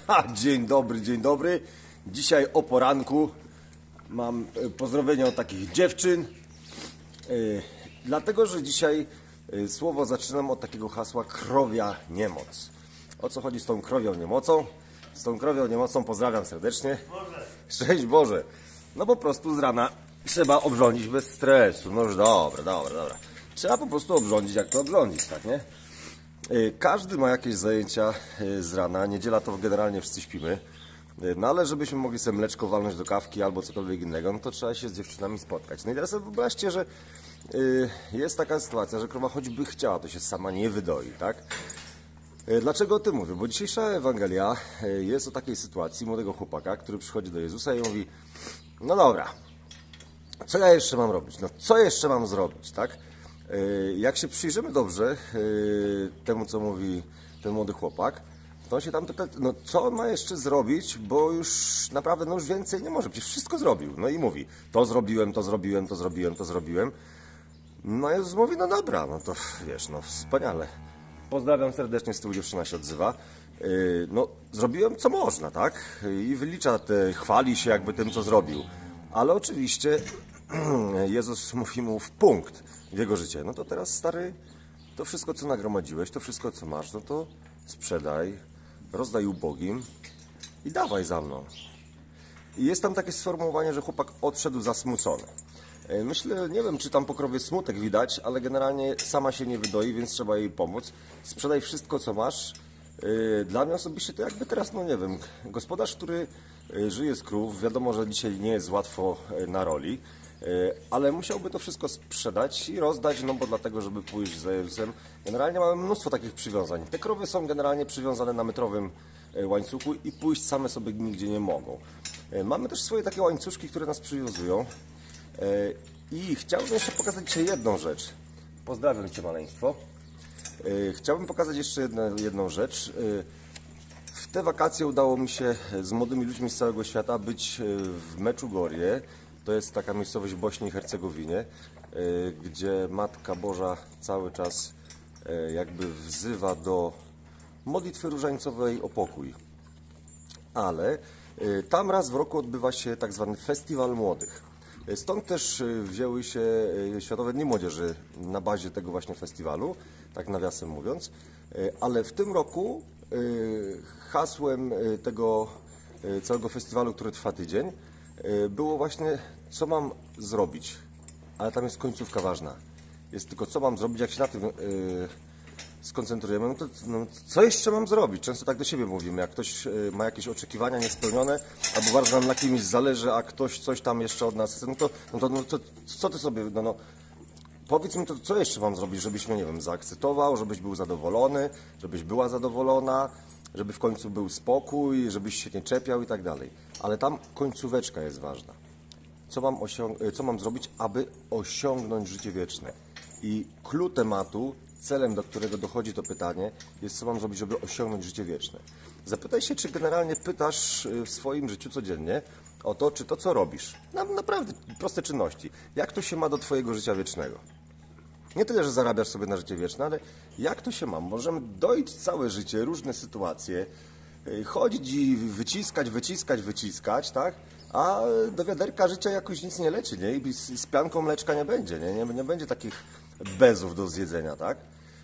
Dzień dobry, dzień dobry. Dzisiaj o poranku mam pozdrowienia od takich dziewczyn. Dlatego, że dzisiaj słowo zaczynam od takiego hasła krowia niemoc. O co chodzi z tą krowią niemocą? Z tą krowią niemocą pozdrawiam serdecznie. Szczęść Boże. No po prostu z rana trzeba obrządzić bez stresu. No już dobra. Trzeba po prostu obrządzić, jak to obrządzić, tak nie? Każdy ma jakieś zajęcia z rana. Niedziela to generalnie wszyscy śpimy. No ale żebyśmy mogli sobie mleczko walnąć do kawki albo cokolwiek innego, no to trzeba się z dziewczynami spotkać. No i teraz sobie wyobraźcie, że jest taka sytuacja, że krowa choćby chciała, to się sama nie wydoi, tak? Dlaczego o tym mówię? Bo dzisiejsza Ewangelia jest o takiej sytuacji młodego chłopaka, który przychodzi do Jezusa i mówi: no dobra, co ja jeszcze mam robić? No co jeszcze mam zrobić, tak? Jak się przyjrzymy dobrze temu, co mówi ten młody chłopak, to on się tam pyta, no co on ma jeszcze zrobić, bo już naprawdę, no już więcej nie może, przecież wszystko zrobił. No i mówi: to zrobiłem. No Jezus mówi: no dobra, no to wiesz, no wspaniale. Pozdrawiam serdecznie, z tyłu dziewczyna się odzywa. No zrobiłem co można, tak? I wylicza chwali się jakby tym, co zrobił. Ale oczywiście Jezus mówi mu w punkt w jego życie: no to teraz, stary, to wszystko, co nagromadziłeś, to wszystko, co masz, no to sprzedaj, rozdaj ubogim i dawaj za mną. I jest tam takie sformułowanie, że chłopak odszedł zasmucony. Myślę, nie wiem, czy tam po krowie smutek widać, ale generalnie sama się nie wydoi, więc trzeba jej pomóc. Sprzedaj wszystko, co masz. Dla mnie osobiście to jakby teraz, no nie wiem, gospodarz, który żyje z krów, wiadomo, że dzisiaj nie jest łatwo na roli, ale musiałby to wszystko sprzedać i rozdać, no bo dlatego, żeby pójść za Jezusem. Generalnie mamy mnóstwo takich przywiązań. Te krowy są generalnie przywiązane na metrowym łańcuchu i pójść same sobie nigdzie nie mogą. Mamy też swoje takie łańcuszki, które nas przywiązują. I chciałbym jeszcze pokazać dzisiaj jedną rzecz. Pozdrawiam Cię, maleństwo. Chciałbym pokazać jeszcze jedną rzecz. W te wakacje udało mi się z młodymi ludźmi z całego świata być w Meczugorje. To jest taka miejscowość w Bośni i Hercegowinie, gdzie Matka Boża cały czas jakby wzywa do modlitwy różańcowej o pokój. Ale tam raz w roku odbywa się tak zwany Festiwal Młodych. Stąd też wzięły się Światowe Dni Młodzieży na bazie tego właśnie festiwalu, tak nawiasem mówiąc. Ale w tym roku hasłem tego całego festiwalu, który trwa tydzień, było właśnie: co mam zrobić. Ale tam jest końcówka ważna. Jest tylko co mam zrobić, jak się na tym skoncentrujemy, no to co jeszcze mam zrobić? Często tak do siebie mówimy, jak ktoś ma jakieś oczekiwania niespełnione, albo bardzo nam na kimś zależy, a ktoś coś tam jeszcze od nas chce, co ty sobie, powiedz mi, to co jeszcze mam zrobić, żebyś mnie, nie wiem, zaakceptował, żebyś był zadowolony, żebyś była zadowolona, żeby w końcu był spokój, żebyś się nie czepiał i tak dalej. Ale tam końcóweczka jest ważna. Co mam zrobić, aby osiągnąć życie wieczne? I clue tematu, celem, do którego dochodzi to pytanie, jest: co mam zrobić, żeby osiągnąć życie wieczne. Zapytaj się, czy generalnie pytasz w swoim życiu codziennie o to, czy to, co robisz, naprawdę proste czynności, jak to się ma do Twojego życia wiecznego. Nie tyle, że zarabiasz sobie na życie wieczne, ale jak to się ma? Możemy dojść całe życie, różne sytuacje, chodzić i wyciskać, tak? A do wiaderka życia jakoś nic nie leci, nie? I z pianką mleczka nie będzie, nie będzie takich bezów do zjedzenia, tak?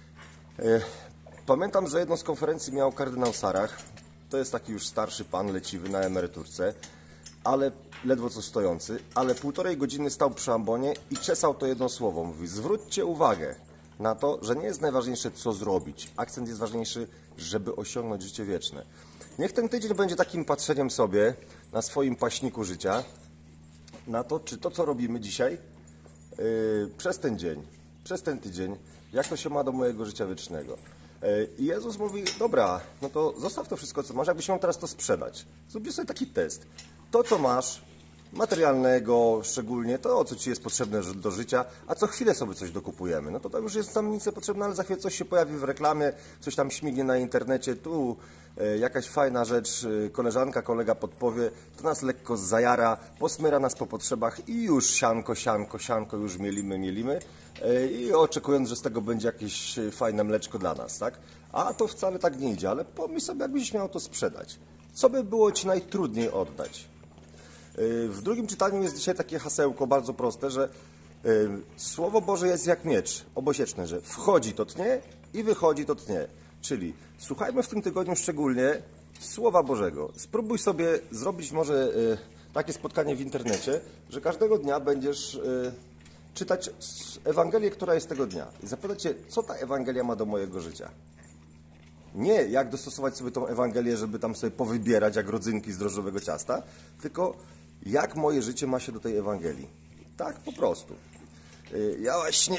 Pamiętam, że jedną z konferencji miał kardynał Sarach. To jest taki już starszy pan, leciwy, na emeryturce, ale ledwo co stojący, ale 1,5 godziny stał przy ambonie i czesał to jedno słowo. Mówi: zwróćcie uwagę na to, że nie jest najważniejsze, co zrobić. Akcent jest ważniejszy, żeby osiągnąć życie wieczne. Niech ten tydzień będzie takim patrzeniem sobie na swoim paśniku życia, na to, czy to, co robimy dzisiaj, przez ten tydzień, jak to się ma do mojego życia wiecznego. I Jezus mówi: dobra, no to zostaw to wszystko, co masz, jakbyś miał teraz to sprzedać. Zróbcie sobie taki test. To, co masz, materialnego szczególnie, to, co Ci jest potrzebne do życia, a co chwilę sobie coś dokupujemy. No to tam już jest nam nic niepotrzebne, ale za chwilę coś się pojawi w reklamie, coś tam śmignie na internecie, tu jakaś fajna rzecz, koleżanka, kolega podpowie, to nas lekko zajara, posmyra nas po potrzebach i już sianko, już mielimy i oczekując, że z tego będzie jakieś fajne mleczko dla nas, tak? A to wcale tak nie idzie, ale pomyśl sobie, jakbyś miał to sprzedać. Co by było Ci najtrudniej oddać? W drugim czytaniu jest dzisiaj takie hasełko bardzo proste, że Słowo Boże jest jak miecz obosieczny, że wchodzi to tnie i wychodzi to tnie. Czyli słuchajmy w tym tygodniu szczególnie Słowa Bożego. Spróbuj sobie zrobić może takie spotkanie w internecie, że każdego dnia będziesz czytać Ewangelię, która jest tego dnia. I zapytać się, co ta Ewangelia ma do mojego życia. Nie jak dostosować sobie tą Ewangelię, żeby tam sobie powybierać jak rodzynki z drożdżowego ciasta, tylko jak moje życie ma się do tej Ewangelii. Tak po prostu. Ja właśnie...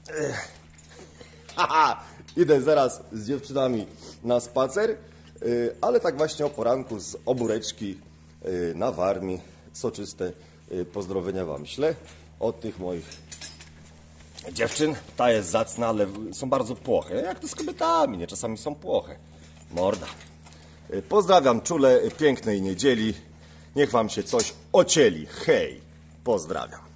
Idę zaraz z dziewczynami na spacer, ale tak właśnie o poranku z obóreczki na Warmii, soczyste pozdrowienia Wam ślę od tych moich dziewczyn. Ta jest zacna, ale są bardzo płoche. Jak to z kobietami, nie? Czasami są płoche. Morda. Pozdrawiam czule, pięknej niedzieli. Niech Wam się coś ocieli. Hej, pozdrawiam.